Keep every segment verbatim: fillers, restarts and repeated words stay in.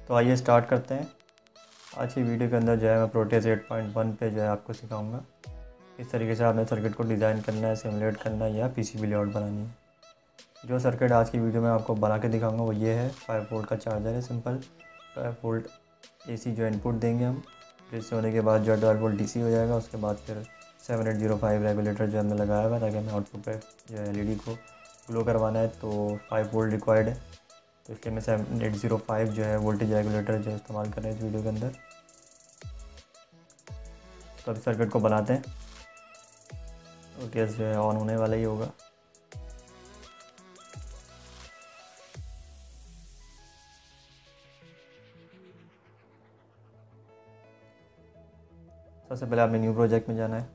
तो आइए स्टार्ट करते हैं। आज की वीडियो के अंदर जो है मैं प्रोटेस एट पॉइंट वन पे जो है आपको सिखाऊंगा किस तरीके से आपने सर्किट को डिज़ाइन करना है, सिमुलेट करना है या पीसीबी लेआउट बनानी है। जो सर्किट आज की वीडियो में आपको बना के दिखाऊंगा वो ये है। फाइव वोल्ट का चार्जर है, सिंपल फाइव वोल्ट एसी जो इनपुट देंगे हम। जिससे होने के बाद जो ट्वेल्व वोल्ट डीसी हो जाएगा। उसके बाद फिर seven eight zero five regulator जो हमने लगाया हुआ है ताकि हमें आउटपुट पे जो है एलईडी को ग्लो करवाना है, तो फाइव वोल्ट रिक्वायर्ड है। तो इसलिए मैं सेवन एट ज़ीरो फाइव जो है वोल्टेज रेगुलेटर जो इस्तेमाल कर रहे हैं इस वीडियो के अंदर। तो अभी सर्किट को बनाते हैं। प्रोटेस जो है ऑन होने वाला ही होगा। सबसे पहले आपने न्यू प्रोजेक्ट में जाना है।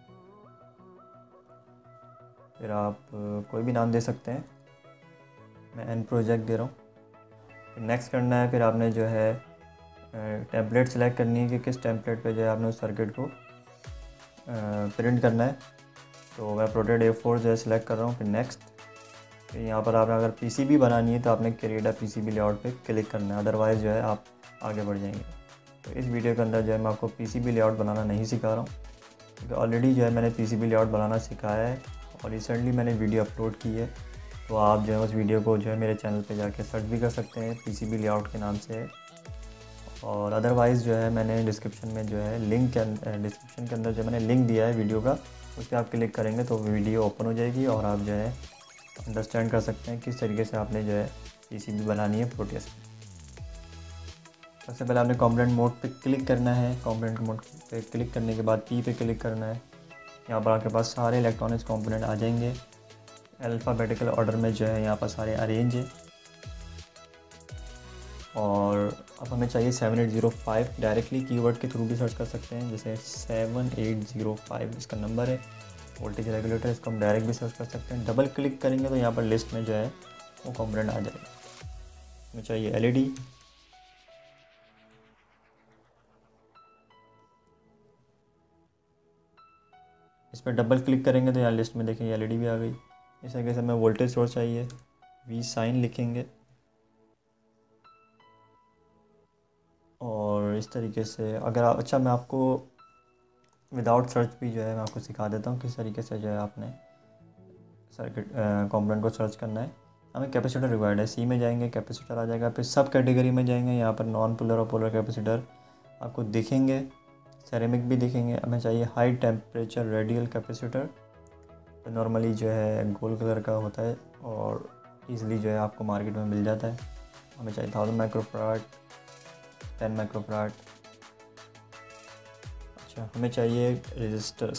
फिर आप कोई भी नाम दे सकते हैं, मैं एन प्रोजेक्ट दे रहा हूँ। फिर नेक्स्ट करना है। फिर आपने जो है टेम्पलेट सेलेक्ट करनी है कि किस टेम्पलेट पे जो है आपने उस सर्किट को प्रिंट करना है। तो मैं प्रोटेट ए फोर जो है सिलेक्ट कर रहा हूँ। फिर नेक्स्ट। फिर यहाँ पर आपने अगर पीसीबी बनानी है तो आपने क्रिएट अ पीसीबी लेआउट पे क्लिक करना है, अदरवाइज़ जो है आप आगे बढ़ जाएंगे। तो इस वीडियो के अंदर जो है मैं आपको पीसीबी लेआउट बनाना नहीं सिखा रहा हूँ, क्योंकि ऑलरेडी जो है मैंने पीसीबी लेआउट बनाना सिखाया है और रिसेंटली मैंने वीडियो अपलोड की है। तो आप जो है उस वीडियो को जो है मेरे चैनल पे जाके सर्च भी कर सकते हैं, पीसीबी लेआउट के नाम से है। और अदरवाइज़ जो है मैंने डिस्क्रिप्शन में जो है लिंक के डिस्क्रिप्शन के अंदर जो मैंने लिंक दिया है वीडियो का, उस पर आप क्लिक करेंगे तो वीडियो ओपन हो जाएगी और आप जो है अंडरस्टैंड कर सकते हैं किस तरीके से आपने जो है पीसीबी बनानी है प्रोटेस। सबसे पहले आपने कंपोनेंट मोड पे क्लिक करना है। कंपोनेंट मोड पे क्लिक करने के बाद पी पे क्लिक करना है। यहाँ पर आपके पास सारे इलेक्ट्रॉनिक्स कंपोनेंट आ जाएंगे। अल्फ़ाबेटिकल ऑर्डर में जो है यहाँ पर सारे अरेंज है। और अब हमें चाहिए seven eight zero five. Directly keyword के थ्रू भी सर्च कर सकते हैं, जैसे सेवन एट ज़ीरो फाइव इसका नंबर है, वोल्टेज रेगुलेटर। इसको हम डायरेक्ट भी सर्च कर सकते हैं। डबल क्लिक करेंगे तो यहाँ पर लिस्ट में जो है वो कंपोनेंट आ जाएगा। हमें चाहिए एलईडी। इस पर डबल क्लिक करेंगे तो यहाँ लिस्ट में देखेंगे एलईडी भी आ गई। इस तरीके से हमें वोल्टेज सोर्स चाहिए, वी साइन लिखेंगे। और इस तरीके से अगर आप अच्छा मैं आपको विदाउट सर्च भी जो है मैं आपको सिखा देता हूँ किस तरीके से जो है आपने सर्किट कंपोनेंट को सर्च करना है। हमें कैपेसिटर रिक्वायर्ड है, सी में जाएंगे कैपेसिटर आ जाएगा। फिर सब कैटेगरी में जाएंगे, यहाँ पर नॉन पोलर और पोलर कैपेसिटर आपको दिखेंगे, सेरेमिक भी दिखेंगे। हमें चाहिए हाई टेम्परेचर रेडियल कैपेसिटर। तो नॉर्मली जो है गोल्ड कलर का होता है और ईज़िली जो है आपको मार्केट में मिल जाता है। हमें चाहिए थाउजेंड माइक्रोफराड, टेन माइक्रोफराड। अच्छा हमें चाहिए रेजिस्टर्स।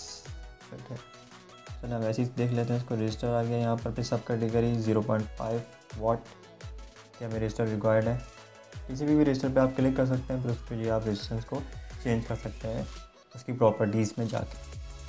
चलो हम वैसे ही देख लेते हैं इसको। रजिस्टर आ गया यहाँ पर। फिर सब category zero point five watt के हमें रजिस्टर रिक्वायर्ड है। किसी भी भी रजिस्टर पे आप क्लिक कर सकते हैं, फिर उसके लिए आप रेजिस्टेंस को चेंज कर सकते हैं उसकी प्रॉपर्टीज़ में जाके।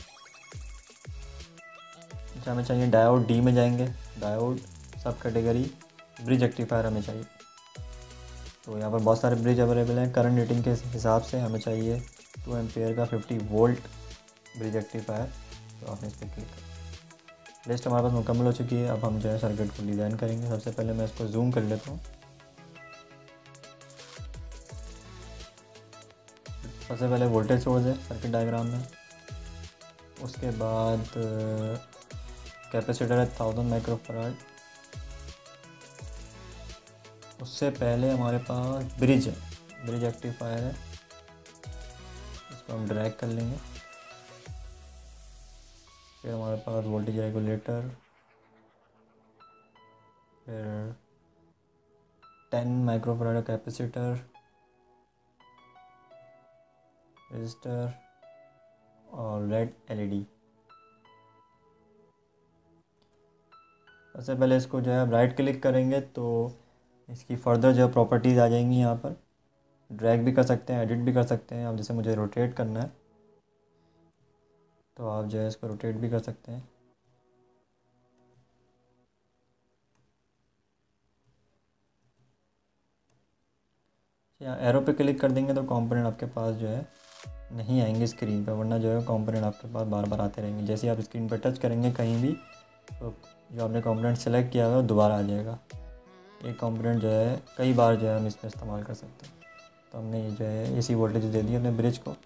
अच्छा हमें चाहिए डायोड, डी में जाएंगे। डायोड सब कैटेगरी ब्रिज रेक्टिफायर हमें चाहिए। तो यहाँ पर बहुत सारे ब्रिज अवेलेबल हैं। करंट रेटिंग के हिसाब से हमें चाहिए टू एम्पेयर का फिफ्टी वोल्ट ब्रिज रेक्टिफायर। तो आपने इस पर क्लिक कर। लिस्ट हमारे पास मुकम्मल हो चुकी है। अब हम जो है सर्किट को डिज़ाइन करेंगे। सबसे पहले मैं इसको जूम कर लेता हूँ। सबसे पहले वोल्टेज सोर्स है सर्किट डायग्राम में। उसके बाद कैपेसिटर है थाउजेंड माइक्रोफराड। उससे पहले हमारे पास ब्रिज है, ब्रिज रेक्टिफायर है। इसको हम ड्रैग कर लेंगे। फिर हमारे पास वोल्टेज रेगुलेटर, फिर टेन माइक्रोफराड कैपेसिटर, रजिस्टर और रेड एलईडी। सबसे पहले इसको जो है आप राइट क्लिक करेंगे तो इसकी फर्दर जो प्रॉपर्टीज़ आ जाएंगी। यहाँ पर ड्रैग भी कर सकते हैं, एडिट भी कर सकते हैं। अब जैसे मुझे रोटेट करना है तो आप जो है इसको रोटेट भी कर सकते हैं। यहाँ एरो पे क्लिक कर देंगे तो कंपोनेंट आपके पास जो है नहीं आएंगे स्क्रीन पर, वरना जो है कंपोनेंट आपके पास बार बार आते रहेंगे। जैसे आप स्क्रीन पर टच करेंगे कहीं भी तो जो आपने कंपोनेंट सेलेक्ट किया हुआ है दोबारा आ जाएगा। एक कंपोनेंट जो है कई बार जो है हम इसमें इस्तेमाल कर सकते हैं। तो हमने ये जो है एसी वोल्टेज दे दी अपने ब्रिज को।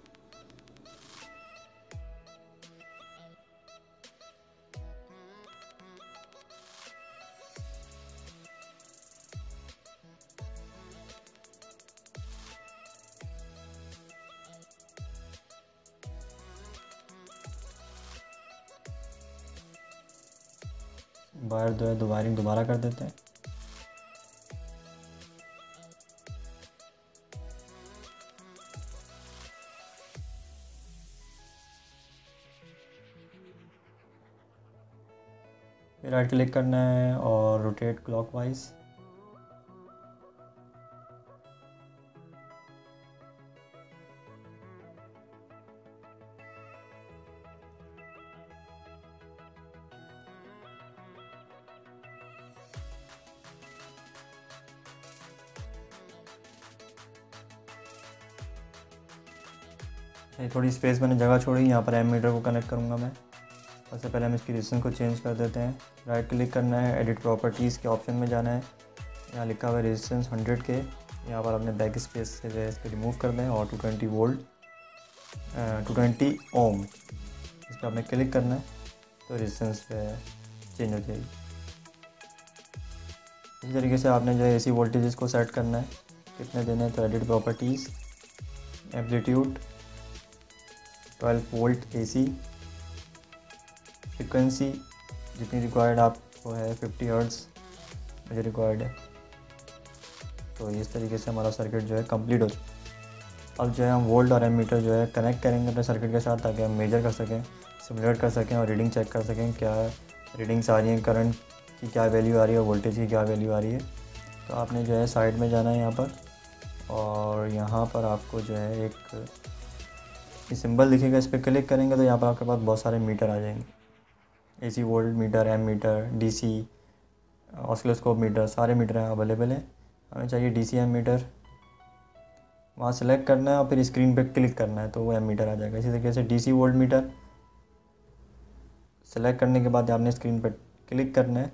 वायर जो है दो वायरिंग दोबारा कर देते हैं। फिर राइट क्लिक करना है और रोटेट क्लॉकवाइज। थोड़ी स्पेस मैंने जगह छोड़ी, यहाँ पर एमीटर को कनेक्ट करूँगा मैं। सबसे पहले हम इसकी रेजिस्टेंस को चेंज कर देते हैं। राइट क्लिक करना है, एडिट प्रॉपर्टीज़ के ऑप्शन में जाना है। यहाँ लिखा हुआ है रेजिस्टेंस हंड्रेड के, यहाँ पर अपने बैक स्पेस से जो है इसको रिमूव कर दें और two twenty volt two twenty ohm इस पर आपने क्लिक करना है तो रेजिस्टेंस जो है चेंज हो जाएगी। इसी तरीके से आपने जो है एसी वोल्टेजेस को सेट करना है, कितने देने हैं। तो edit properties, amplitude twelve volt AC, frequency जितनी रिक्वायर्ड आपको है फिफ्टी हर्ट्ज़ मुझे रिक्वायर्ड है। तो इस तरीके से हमारा सर्किट जो है कंप्लीट हो चुका। अब जो है हम वोल्ट और एमीटर जो है कनेक्ट करेंगे अपने सर्किट के साथ, ताकि हम मेजर कर सकें, सिमुलेट कर सकें और रीडिंग चेक कर सकें क्या रीडिंग्स आ रही हैं, करंट की क्या वैल्यू आ रही है, वोल्टेज की क्या वैल्यू आ रही है। तो आपने जो है साइड में जाना है यहाँ पर, और यहाँ पर आपको जो है एक सिंबल दिखेगा, इस पर क्लिक करेंगे तो यहाँ पर आपके पास बहुत सारे मीटर आ जाएंगे। AC volt meter, ammeter, DC, oscilloscope meter, सारे मीटर अवेलेबल हैं। हमें चाहिए डीसी एम मीटर, वहाँ सेलेक्ट करना है और फिर स्क्रीन पे क्लिक करना है तो वो एम मीटर आ जाएगा। इसी तरीके से डीसी वोल्ट मीटर सेलेक्ट करने के बाद आपने स्क्रीन पे क्लिक करना है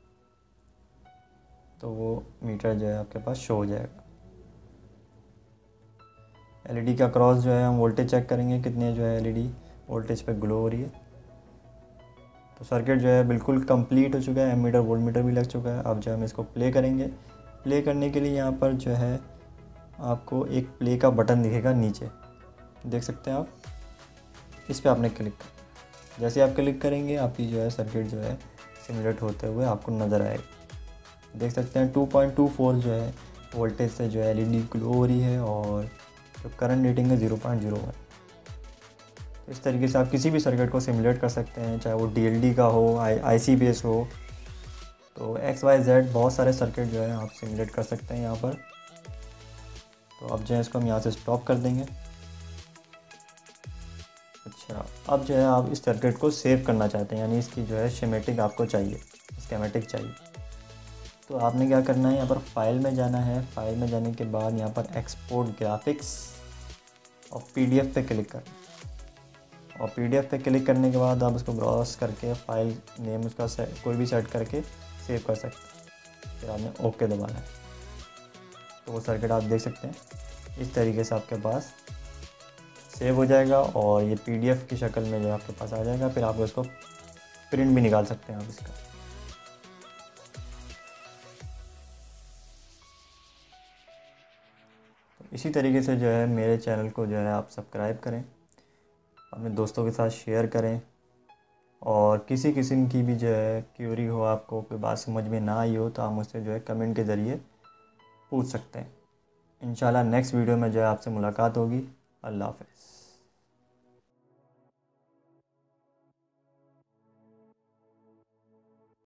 तो वो मीटर जो है आपके पास शो हो जाएगा। एलईडी का क्रॉस जो है हम वोल्टेज चेक करेंगे, कितने जो है एलईडी वोल्टेज पे ग्लो हो रही है। तो सर्किट जो है बिल्कुल कंप्लीट हो चुका है, एम मीटर वोल्ट मीटर भी लग चुका है। अब जो हम इसको प्ले करेंगे, प्ले करने के लिए यहाँ पर जो है आपको एक प्ले का बटन दिखेगा नीचे, देख सकते हैं आप, इस पर आपने क्लिक कर, जैसे आप क्लिक करेंगे आपकी जो है सर्किट जो है सिमुलेट होते हुए आपको नज़र आएगा। देख सकते हैं टू पॉइंट टू फोर जो है वोल्टेज से जो है एलईडी ग्लो हो रही है और जो करंट रेटिंग है ज़ीरो पॉइंट ज़ीरो वन। तो इस तरीके से आप किसी भी सर्किट को सिमुलेट कर सकते हैं, चाहे वो डीएलडी का हो, आई आईसी बेस हो। तो एक्स वाई जेड बहुत सारे सर्किट जो है आप सिमुलेट कर सकते हैं यहाँ पर। तो अब जो है इसको हम यहाँ से स्टॉप कर देंगे। अच्छा, अब जो है आप इस सर्किट को सेव करना चाहते हैं, यानी इसकी जो है शेमेटिक आपको चाहिए, स्केमेटिक चाहिए। तो आपने क्या करना है, यहाँ पर फाइल में जाना है। फाइल में जाने के बाद यहाँ पर एक्सपोर्ट ग्राफिक्स और पीडीएफ पे क्लिक करना। और पीडीएफ पे क्लिक करने के बाद आप उसको ब्राउज करके फाइल नेम उसका कोई भी सेट करके सेव कर सकते हैं। फिर आपने ओके दबाना है तो वो सर्किट आप देख सकते हैं इस तरीके से आपके पास सेव हो जाएगा और ये पीडीएफ की शक्ल में जो आपके पास आ जाएगा। फिर आप उसको प्रिंट भी निकाल सकते हैं आप इसका। तो इसी तरीके से जो है मेरे चैनल को जो है आप सब्सक्राइब करें, अपने दोस्तों के साथ शेयर करें, और किसी किस्म की भी जो है क्यूरी हो, आपको कोई बात समझ में ना आई हो तो आप मुझसे जो है कमेंट के ज़रिए पूछ सकते हैं। इंशाल्लाह नेक्स्ट वीडियो में जो है आपसे मुलाकात होगी। अल्लाह हाफ़िज़।